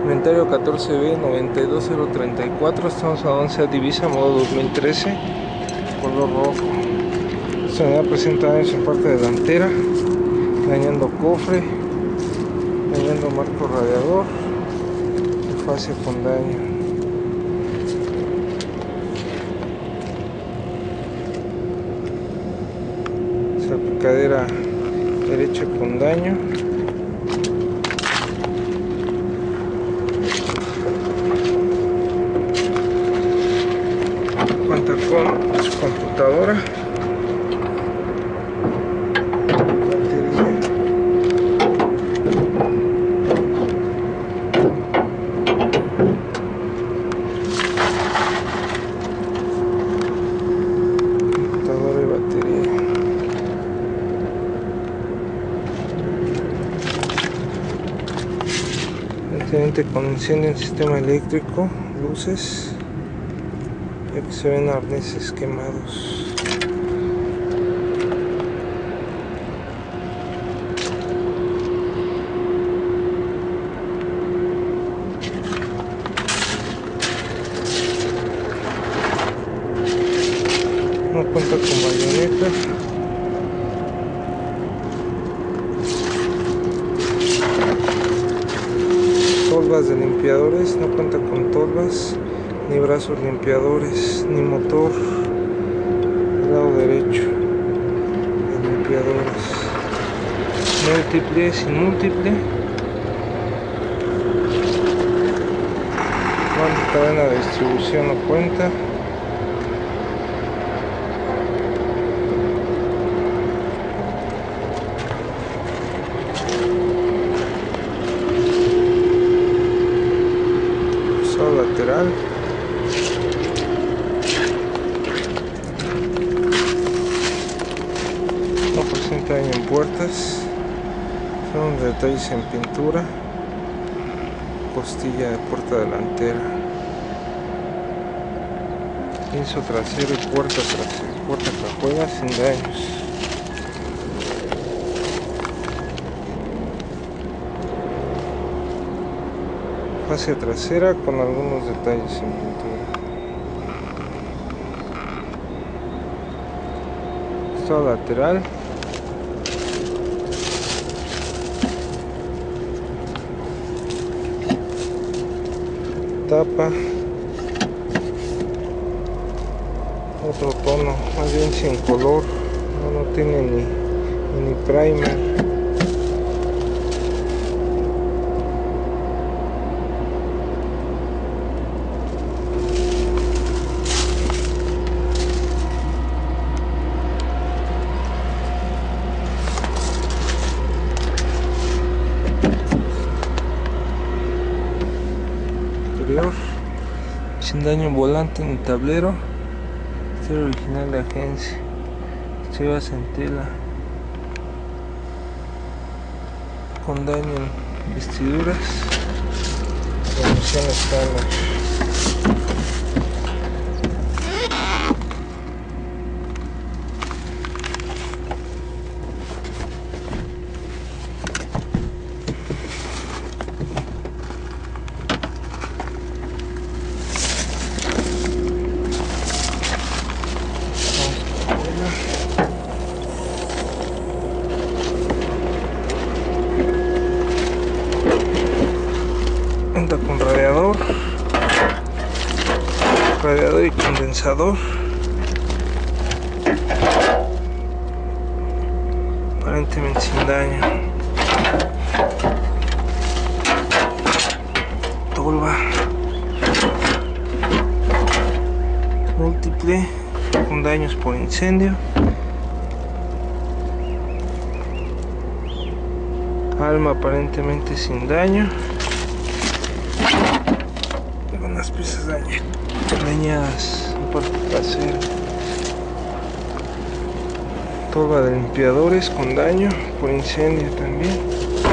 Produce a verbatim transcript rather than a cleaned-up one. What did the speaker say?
Inventario catorce B noventa y dos cero treinta y cuatro. Estamos a once Divisa, modo dos mil trece, color rojo. Esta unidad presenta daños en parte delantera, dañando cofre, dañando marco radiador y fascia con daño. Salpicadera derecha con daño. Cuenta con su computadora, batería, computadora y batería. Incidente con incendio en sistema eléctrico, luces, ya que se ven arneses quemados. No cuenta con bayoneta. Tolvas de limpiadores, no cuenta con tolvas, ni brazos limpiadores, ni motor. Lado derecho de limpiadores. Múltiple, sin múltiple. Bueno, cadena de distribución no cuenta. Lateral, no presenta daño en puertas, son detalles en pintura, costilla de puerta delantera, piso trasero y puerta trasera, puerta cajuela sin daños. Fascia trasera con algunos detalles en pintura. Esto lateral. Tapa. Otro tono, más bien sin color. No, no tiene ni, ni primer. Sin daño en volante ni tablero. Este es original de agencia. Chivas en tela. Con daño en vestiduras. Emisión estándar. Cuenta con radiador, radiador y condensador, aparentemente sin daño. Tolva múltiple con daños por incendio. Alma aparentemente sin daño. Unas piezas dañadas en parte trasera. Tolva de limpiadores con daño por incendio también.